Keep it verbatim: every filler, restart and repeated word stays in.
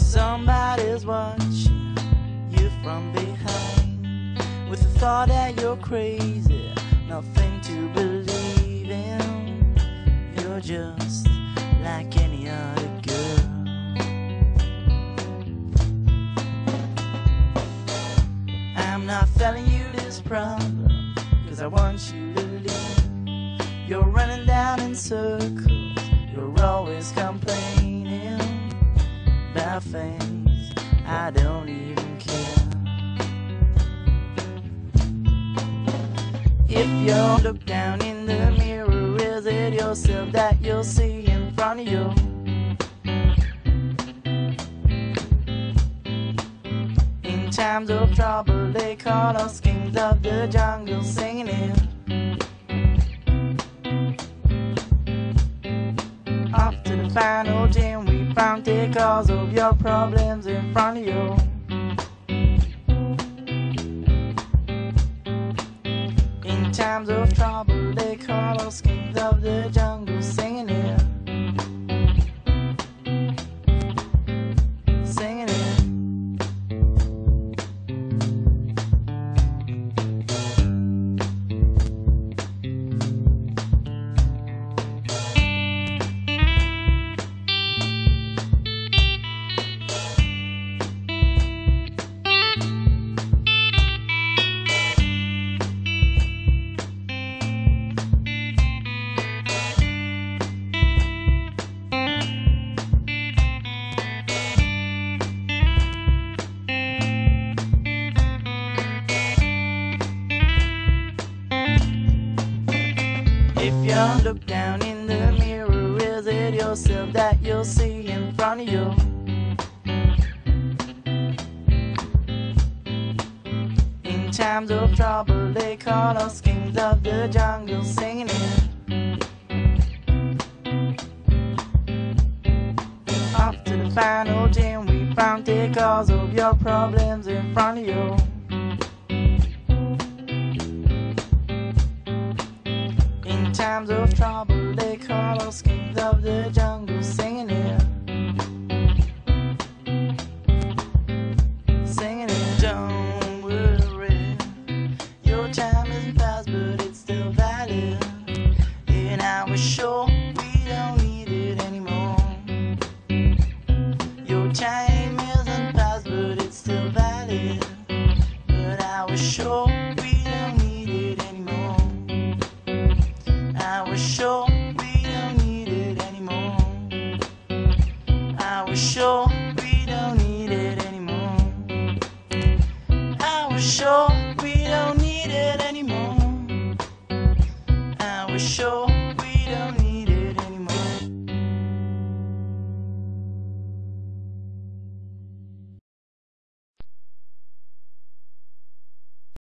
Somebody's watching you from behind, with the thought that you're crazy, nothing to believe in. You're just like any other girl. I'm not telling you this problem, cause I want you to leave. You're running down in circles, you're always complaining about things I don't even care. If you look down in the mirror, is it yourself that you'll see in front of you? In times of trouble, they call us kings of the jungle, singing it. Off to the final gym we found, take cause of your problems in front of you. In times of trouble, they call us kings of the jungle, singing it. Singing it. If you look down in the mirror, is it yourself that you'll see in front of you? In times of trouble, they call us kings of the jungle, singing it. Off to the final gym we found, take cause of your problems in front of you. In times of trouble, they call us kings of the jungle, singing it. Singing it. Don't worry, your time isn't past, but it's still valid. And I was sure we don't need it anymore. Your time isn't past, but it's still valid. But I was sure